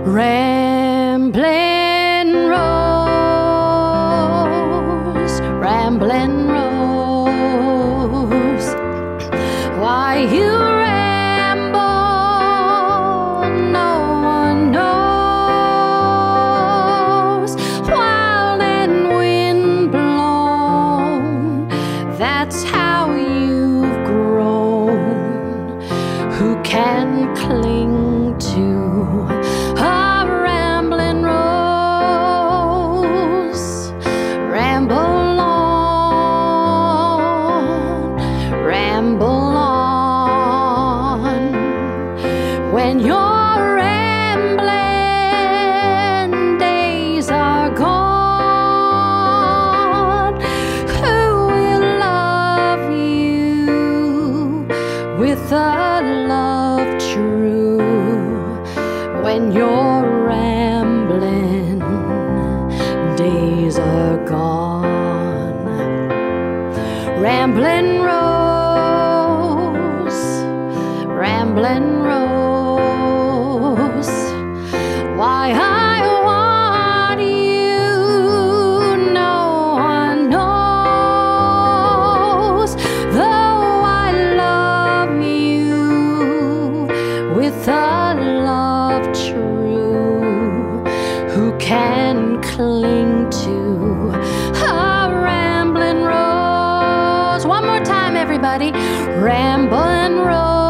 Ramblin' Rose, Ramblin' Rose, why you ramble, no one knows. Wild and wind blown, that's how you've grown. Who can cling to a rambling rose? Ramble on, when your rambling days are gone. Who will love you with a love true when your rambling days are gone? Ramblin' Rose, Ramblin' Rose, why I want you, no one knows. Though I love you with a love true, who can cling to a rambling rose? One more time, everybody. Ramblin' Rose.